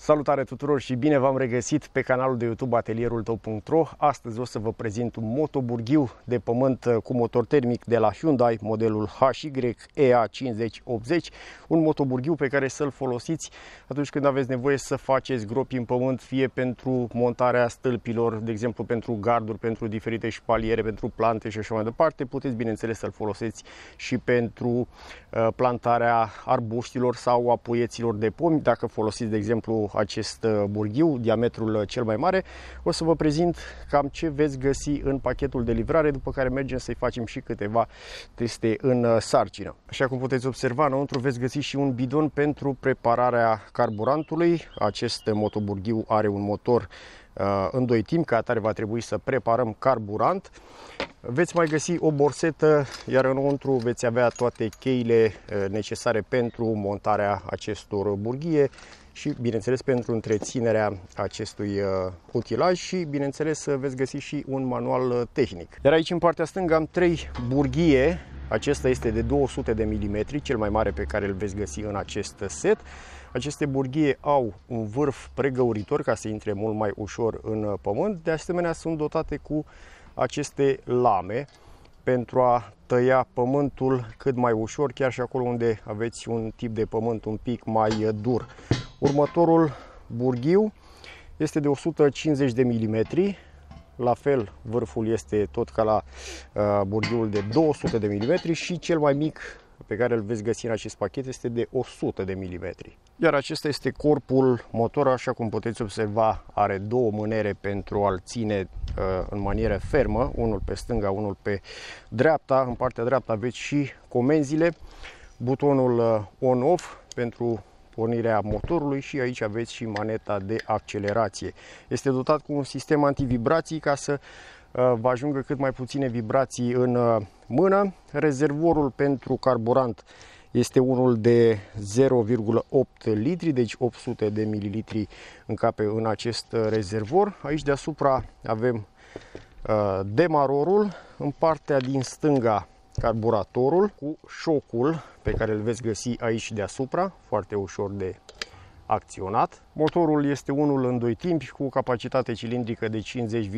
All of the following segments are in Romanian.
Salutare tuturor și bine v-am regăsit pe canalul de YouTube Atelierul Tău.ro. Astăzi o să vă prezint un motoburghiu de pământ cu motor termic de la Hyundai, modelul HY EA5080, un motoburghiu pe care să-l folosiți atunci când aveți nevoie să faceți gropi în pământ, fie pentru montarea stâlpilor, de exemplu pentru garduri, pentru diferite șpaliere, pentru plante și așa mai departe. Puteți, bineînțeles, să-l folosiți și pentru plantarea arbuștilor sau a puieților de pomi. Dacă folosiți, de exemplu, acest burghiu, diametrul cel mai mare, o să vă prezint cam ce veți găsi în pachetul de livrare, după care mergem să-i facem și câteva teste în sarcină. Așa cum puteți observa, înăuntru veți găsi și un bidon pentru prepararea carburantului. Acest motoburghiu are un motor în doi timpi, ca atare va trebui să preparăm carburant. Veți mai găsi o borsetă, iar înăuntru veți avea toate cheile necesare pentru montarea acestor burghie și, bineînțeles, pentru întreținerea acestui utilaj și, bineînțeles, veți găsi și un manual tehnic. Iar aici, în partea stângă, am 3 burghie. Acesta este de 200 de mm, cel mai mare pe care îl veți găsi în acest set. Aceste burghie au un vârf pregăuritor ca să intre mult mai ușor în pământ. De asemenea, sunt dotate cu aceste lame pentru a tăia pământul cât mai ușor, chiar și acolo unde aveți un tip de pământ un pic mai dur. Următorul burghiu este de 150 de mm. La fel, vârful este tot ca la burghiul de 200 de mm și cel mai mic pe care îl veți găsi în acest pachet este de 100 de mm. Iar acesta este corpul motor, așa cum puteți observa, are două mânere pentru a-l ține în manieră fermă, unul pe stânga, unul pe dreapta. În partea dreaptă aveți și comenzile, butonul on-off pentru pornirea motorului și aici aveți și maneta de accelerație. Este dotat cu un sistem antivibrații ca să vă ajungă cât mai puține vibrații în mână. Rezervorul pentru carburant este unul de 0,8 litri, deci 800 de mililitri încape în acest rezervor. Aici deasupra avem demarorul, în partea din stânga carburatorul cu șocul pe care îl veți găsi aici deasupra, foarte ușor de acționat. Motorul este unul în doi timpi cu o capacitate cilindrică de 50,8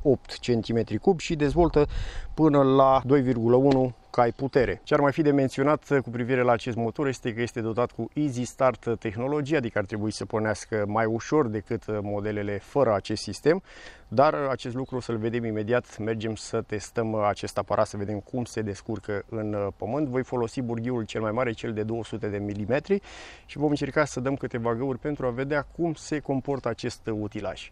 cm3 și dezvoltă până la 2,1 cai putere. Ce ar mai fi de menționat cu privire la acest motor este că este dotat cu Easy Start tehnologie, adică ar trebui să pornească mai ușor decât modelele fără acest sistem, dar acest lucru o să-l vedem imediat. Mergem să testăm acest aparat, să vedem cum se descurcă în pământ. Voi folosi burghiul cel mai mare, cel de 200 de mm, și vom încerca să dăm câteva găuri pentru a vedea cum se comportă acest utilaj.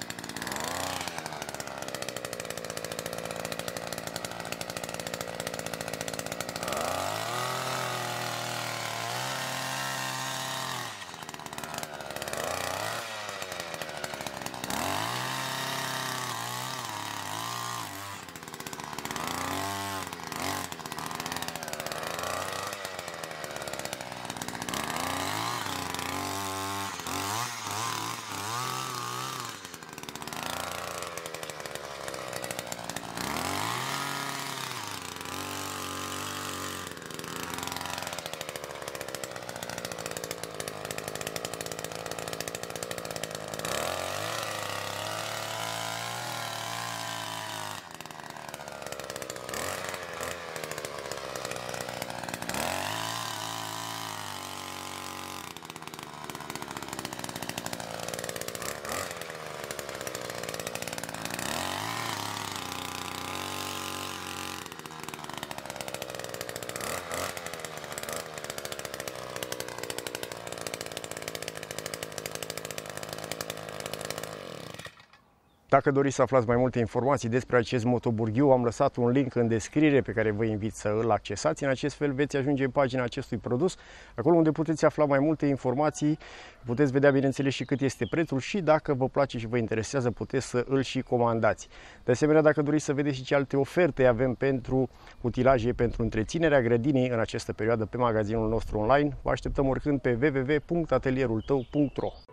Dacă doriți să aflați mai multe informații despre acest motoburghiu, am lăsat un link în descriere pe care vă invit să îl accesați. În acest fel veți ajunge în pagina acestui produs, acolo unde puteți afla mai multe informații, puteți vedea, bineînțeles, și cât este prețul și dacă vă place și vă interesează, puteți să îl și comandați. De asemenea, dacă doriți să vedeți și ce alte oferte avem pentru utilaje pentru întreținerea grădinii în această perioadă pe magazinul nostru online, vă așteptăm oricând pe www.atelierultău.ro.